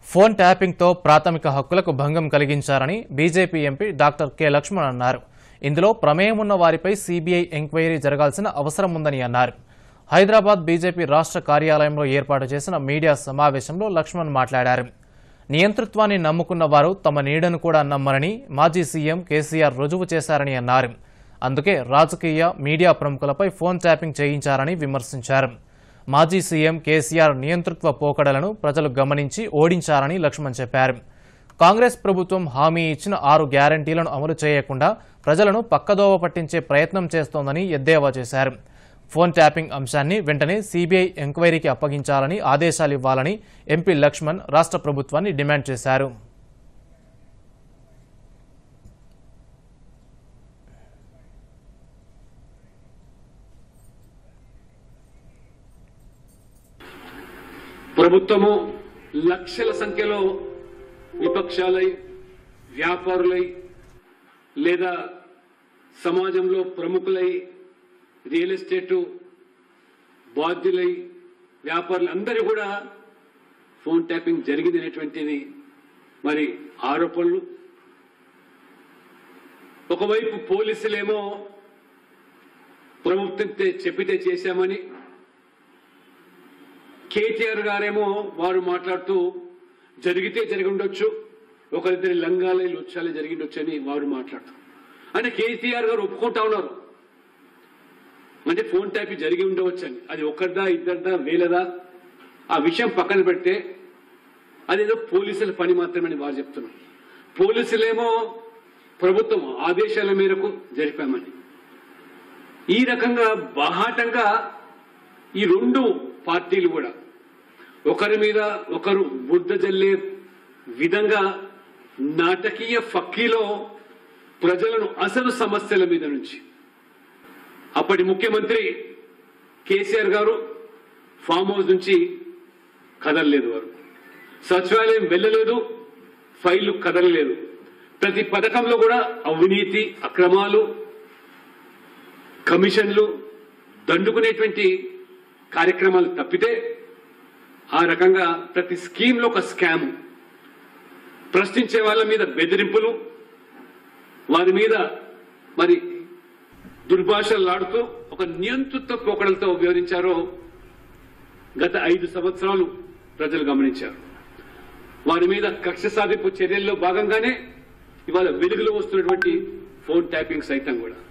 Phone ట్యాపింగ్తో ప్రాథమిక హక్కులకు భంగం కలిగించారని BJP MP doctor K Lakshman అన్నారు. ఇందులో ప్రమేయం ఉన్న వారిపై సీబీఐ ఎంక్వైరీ జరగాల్సిన అవసరం ఉందని అన్నారు. హైదరాబాద్ బీజేపీ రాష్ట్ర కార్యాలయంలో ఏర్పాటు చేసిన మీడియా సమావేశంలో లక్ష్మణ్ మాట్లాడారు. నియంతృత్వాన్ని నమ్ముకున్న వారు తమ నీడను కూడా నమ్మరని మాజీ సీఎం కేసీఆర్ రుజువు చేశారని అన్నారు. అందుకే రాజకీయ మీడియా ప్రముఖులపై ఫోన్ ట్యాపింగ్ చేయించారని విమర్శించారు. మాజీ సీఎం కేసీఆర్ నియంతృత్వ పోకడలను ప్రజలు గమనించి ఓడించారని లక్ష్మణ్ చెప్పారు. కాంగ్రెస్ ప్రభుత్వం హామీ ఇచ్చిన 6 గ్యారంటీలను అమలు చేయకుండా ప్రజలను పక్కదోవ పట్టించే ప్రయత్నం చేస్తోందని ఎద్దేవా చేశారు. ఫోన్ ట్యాపింగ్ అంశాన్ని వెంటనే సీబీఐ ఎంక్వైరీకి అప్పగించాలని ఆదేశాలివ్వాలని ఎంపీ లక్ష్మణ్ రాష్ట్ర ప్రభుత్వాన్ని డిమాండ్ చేశారు. ప్రభుత్వము లక్షల సంఖ్యలో విపక్షాలై, వ్యాపారులై లేదా సమాజంలో ప్రముఖులై, రియల్ ఎస్టేటు బాధ్యులై, వ్యాపారులు అందరూ కూడా ఫోన్ ట్యాపింగ్ జరిగింది అనేటువంటిది మరి ఆరోపణలు. ఒకవైపు పోలీసులేమో ప్రభుత్వం చెప్పితే చేశామని, కేటీఆర్ గారేమో వారు మాట్లాడుతూ జరిగితే జరిగి ఉండొచ్చు, ఒకరిద్దరి లంగాలే లుచ్చాలే జరిగిండొచ్చు అని వారు మాట్లాడుతూ, అంటే కేటీఆర్ గారు ఒప్పుకుంటా ఉన్నారు అంటే ఫోన్ ట్యాపింగ్ జరిగి ఉండవచ్చు అని. అది ఒకరిదా ఇద్దరిదా వేలదా ఆ విషయం పక్కన పెడితే అదేదో పోలీసుల పని మాత్రమని వారు చెప్తున్నారు. పోలీసులేమో ప్రభుత్వం ఆదేశాల మేరకు జరిపామని. ఈ రకంగా బాహాటంగా ఈ రెండు పార్టీలు కూడా ఒకరి మీద ఒకరు బుద్ధ జల్లే విధంగా నాటకీయ ఫక్కీలో ప్రజలను అసలు సమస్యల మీద నుంచి, అప్పటి ముఖ్యమంత్రి కేసీఆర్ గారు ఫామ్ హౌస్ నుంచి కదలలేదు, వారు సచివాలయం వెళ్ళలేదు, ఫైళ్లు కదలలేదు. ప్రతి పథకంలో కూడా అవినీతి, అక్రమాలు, కమిషన్లు దండుకునేటువంటి కార్యక్రమాలు తప్పితే ఆ రకంగా ప్రతి స్కీమ్లో ఒక స్కామ్, ప్రశ్నించే వాళ్ళ మీద బెదిరింపులు, వారి మీద మరి దుర్భాషలాడుతూ ఒక నియంతృత్వ పోకడలతో వివరించారో గత 5 సంవత్సరాలు ప్రజలు గమనించారు. వారి మీద కక్ష సాధింపు చర్యల్లో భాగంగానే ఇవాళ వెలుగులో వస్తున్నటువంటి ఫోన్ ట్యాపింగ్ సైతం కూడా